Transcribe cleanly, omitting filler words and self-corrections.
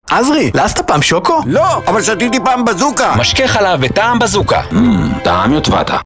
עזרי, לעשת פעם שוקו? לא, אבל שתיתי פעם בזוקה. משקה חלב בטעם בזוקה. טעם יוטבתה.